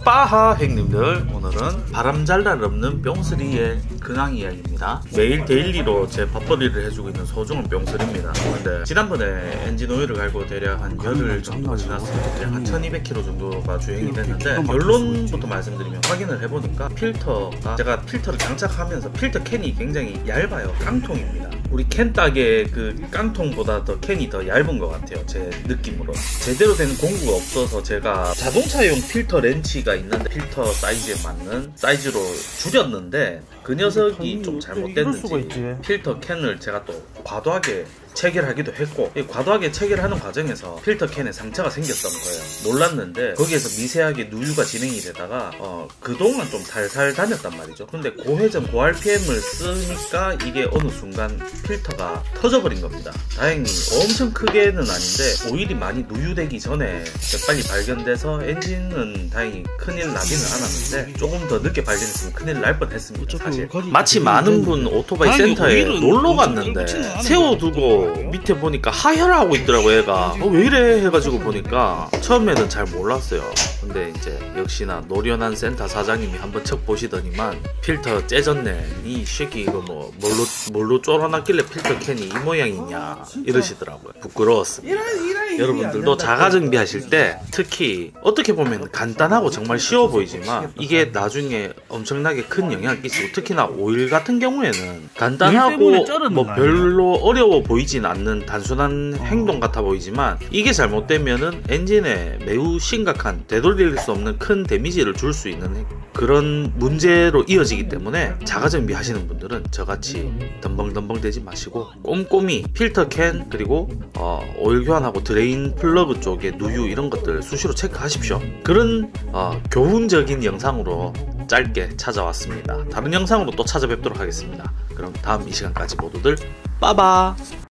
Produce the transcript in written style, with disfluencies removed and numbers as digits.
빠하 행님들, 오늘은 바람잘날 없는 뿅스리의 근황 이야기입니다. 매일 데일리로 제 밥벌이를 해주고 있는 소중한 뿅스리입니다. 근데 지난번에 엔진 오일을 갈고 대략 한 열흘 정도가 지났어요. 대략 한 1200km 정도가 주행이 됐는데, 결론부터 말씀드리면 확인을 해보니까 필터가, 제가 필터를 장착하면서 필터 캔이 굉장히 얇아요. 깡통입니다. 우리 캔 딱의 그 깡통보다 더 캔이 더 얇은 것 같아요, 제 느낌으로. 제대로 된 공구가 없어서 제가 자동차용 필터 렌치가 있는데 필터 사이즈에 맞는 사이즈로 줄였는데, 그 녀석이 좀 잘못됐는지 필터 캔을 제가 또 과도하게 체결하기도 했고, 이 과도하게 체결하는 과정에서 필터 캔에 상처가 생겼던 거예요. 몰랐는데 거기에서 미세하게 누유가 진행이 되다가 그동안 좀 살살 다녔단 말이죠. 근데 고회전 고RPM을 쓰니까 이게 어느 순간 필터가 터져버린 겁니다. 다행히 엄청 크게는 아닌데 오일이 많이 누유되기 전에 빨리 발견돼서 엔진은 다행히 큰일 나지는 않았는데, 조금 더 늦게 발견했으면 큰일 날 뻔했습니다. 사실 마치 많은 분 오토바이 센터에 놀러 갔는데 세워두고 밑에 보니까 하혈하고 있더라고. 얘가 왜 이래 해가지고 보니까 처음에는 잘 몰랐어요. 근데 이제 역시나 노련한 센터 사장님이 한번 척 보시더니만 필터 째졌네, 이 새끼 이거 뭐 뭘로 쫄아놨길래 필터 캔이 이 모양이냐 이러시더라고요. 부끄러웠습니다. 여러분들도 자가정비 하실 때 특히 어떻게 보면 간단하고 정말 쉬워 보이지만 이게 나중에 엄청나게 큰 영향을 끼치고, 특히나 오일 같은 경우에는 간단하고 뭐 별로 어려워 보이진 않는 단순한 행동 같아 보이지만, 이게 잘못되면은 엔진에 매우 심각한 되돌릴 수 없는 큰 데미지를 줄 수 있는 그런 문제로 이어지기 때문에, 자가정비 하시는 분들은 저같이 덤벙덤벙 대지 마시고 꼼꼼히 필터 캔 그리고 오일 교환하고 드레인 플러그 쪽에 누유 이런 것들 수시로 체크하십시오. 그런 교훈적인 영상으로 짧게 찾아왔습니다. 다른 영상으로 또 찾아뵙도록 하겠습니다. 그럼 다음 이 시간까지 모두들 빠바.